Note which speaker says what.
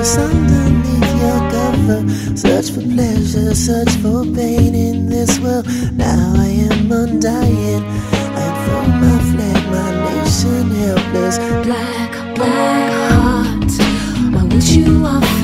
Speaker 1: lives underneath your cover. Search for pleasure, search for pain in this world. Now I am undying, and for my flag, my nation helpless.
Speaker 2: Black, black heart, why would you offer